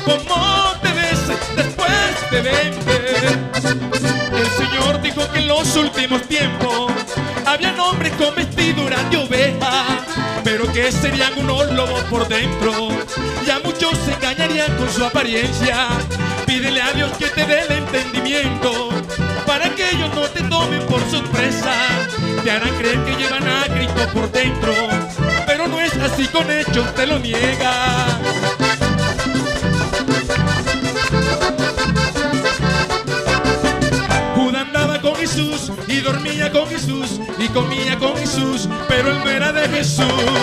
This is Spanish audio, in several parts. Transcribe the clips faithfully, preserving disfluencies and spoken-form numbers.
cómo te ves después de vender. El Señor dijo que en los últimos tiempos habían hombres con vestidura de oveja, pero que serían unos lobos por dentro. Ya muchos se engañarían con su apariencia. Pídele a Dios que te dé el entendimiento, para que ellos no te tomen por sorpresa. Te harán creer que llevan a Cristo por dentro, pero no es así, con hechos te lo niega. Judas andaba con Jesús y dormía con Jesús y comía con Jesús, pero él no era de Jesús.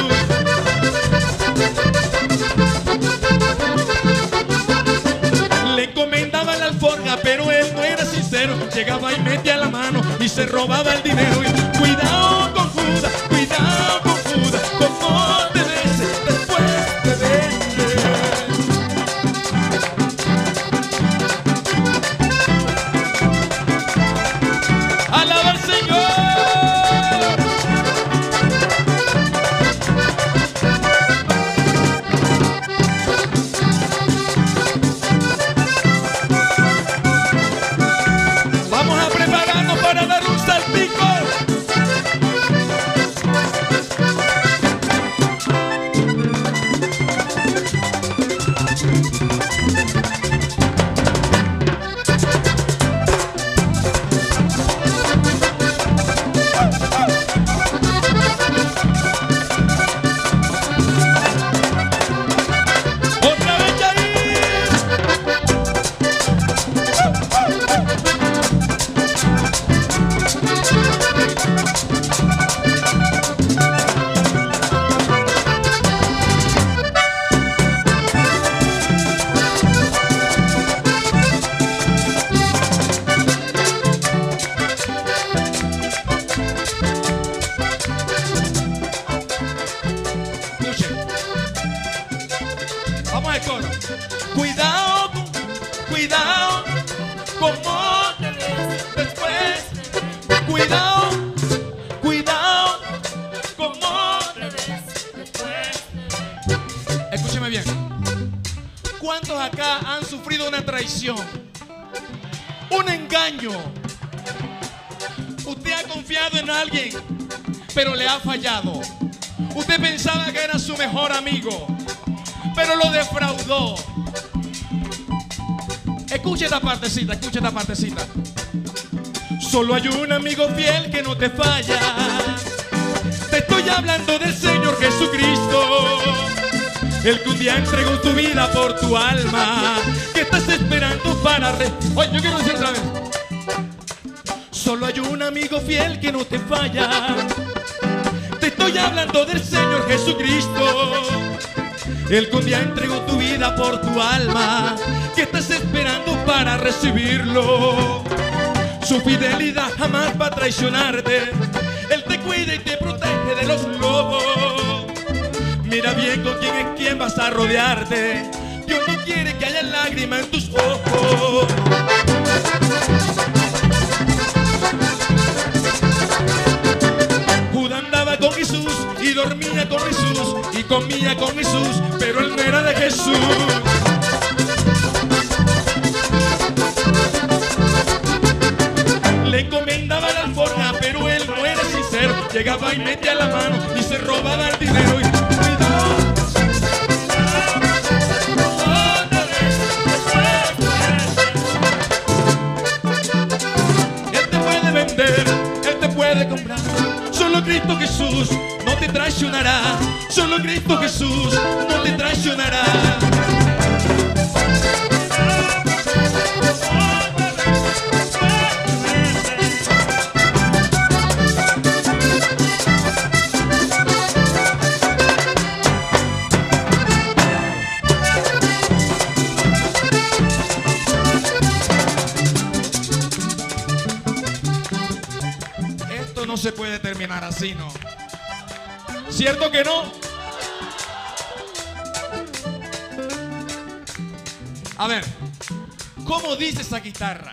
Le encomendaba la alforja, pero él no era sincero. Llegaba y metía la mano y se robaba el dinero. Y cuidado con Judas, cuidado con Judas, como te ves después de vender. ¡Alaba al Señor! Vamos a prepararnos para dar un saltico. Otra vez ahí. Escuchen. Vamos al coro. Cuidado, cuidado, como te ves después. Cuidado, cuidado, como te ves después. Escúcheme bien. ¿Cuántos acá han sufrido una traición? Un engaño. Usted ha confiado en alguien, pero le ha fallado. Usted pensaba que era su mejor amigo, pero lo defraudó. Escuche esta partecita, escuche esta partecita. Solo hay un amigo fiel que no te falla. Te estoy hablando del Señor Jesucristo, el que un día entregó tu vida por tu alma, que estás esperando para re... Oye, yo quiero decir otra vez. Solo hay un amigo fiel que no te falla. Te estoy hablando del Señor Jesucristo, el que un día entregó tu vida por tu alma, que estás esperando para recibirlo. Su fidelidad jamás va a traicionarte. Él te cuida y te protege de los lobos. Mira bien con quién es quien vas a rodearte. Dios no quiere que haya lágrimas en tus ojos. Judas andaba con Jesús y dormía con Jesús y comía con Jesús, pero él no era de Jesús. Le encomendaba la alforja, pero él no era sincero. Llegaba y metía la mano y se robaba el dinero. Y él te puede vender, él te puede comprar. Solo Cristo Jesús no te traicionará. Solo Cristo Jesús no te traicionará. Esto no se puede terminar así, ¿no? ¿Cierto que no? A ver, ¿cómo dice esa guitarra?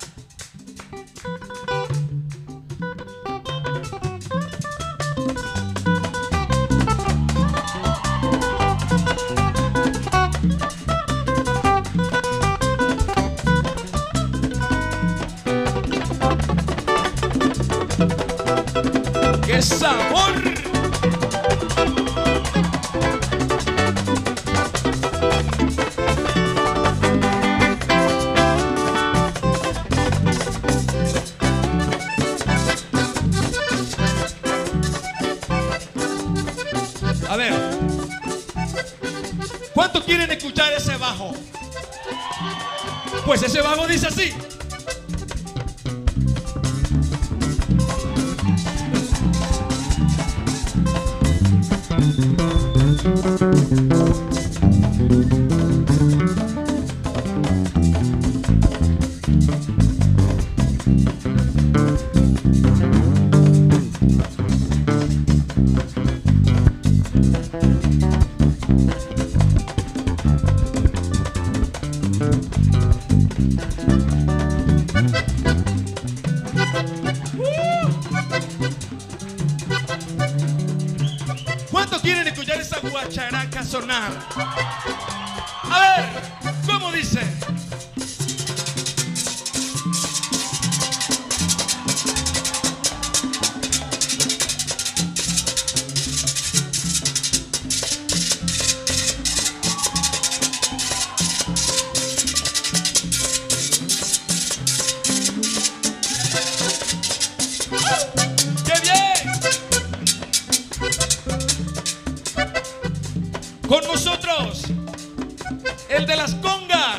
ese bajo? Pues ese bajo dice así. ¿Cuántos quieren escuchar esa guacharaca sonar? A ver, ¿cómo dice? ¡Qué bien! Con nosotros, el de las congas.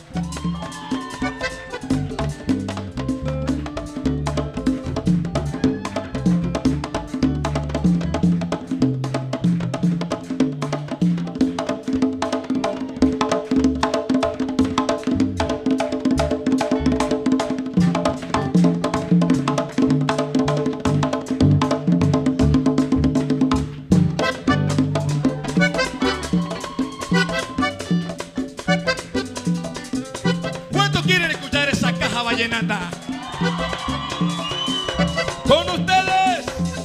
¿Quieren escuchar esa caja vallenata? Con ustedes.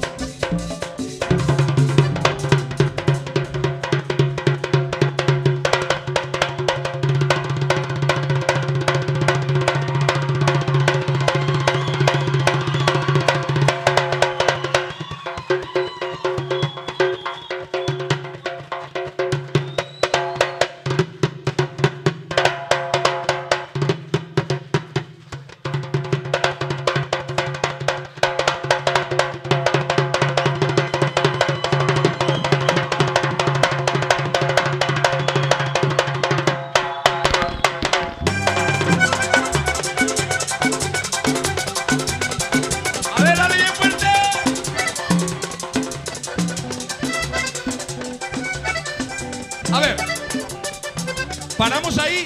A ver, paramos ahí.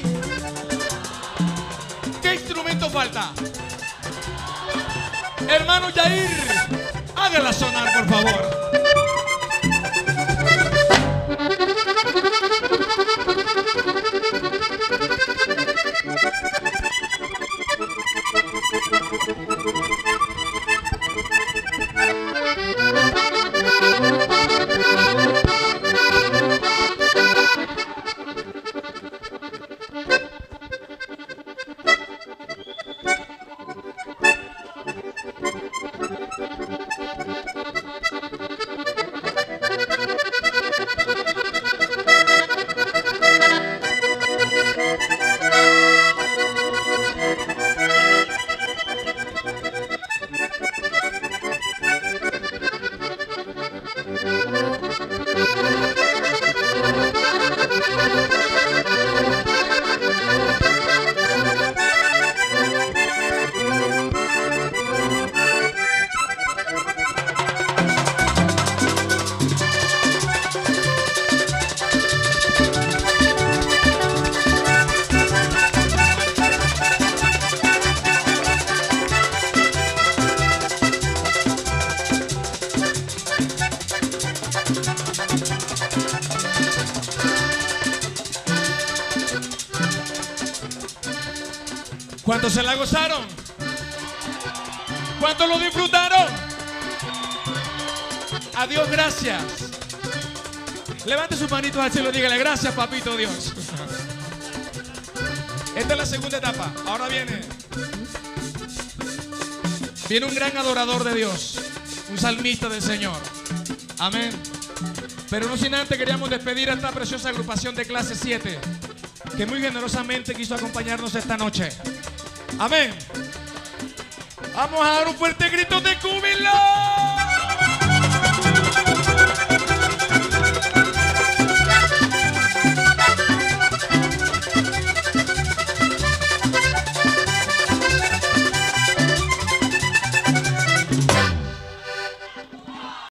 ¿Qué instrumento falta? Hermano Yair, hágala sonar, por favor. ¿Cuántos se la gozaron? ¿Cuántos lo disfrutaron? A Dios gracias. Levante sus manitos al cielo y dígale gracias, papito Dios. Esta es la segunda etapa. Ahora viene. Viene un gran adorador de Dios, un salmista del Señor. Amén. Pero no sin antes queríamos despedir a esta preciosa agrupación de clase siete, que muy generosamente quiso acompañarnos esta noche. Amén. Vamos a dar un fuerte grito de júbilo.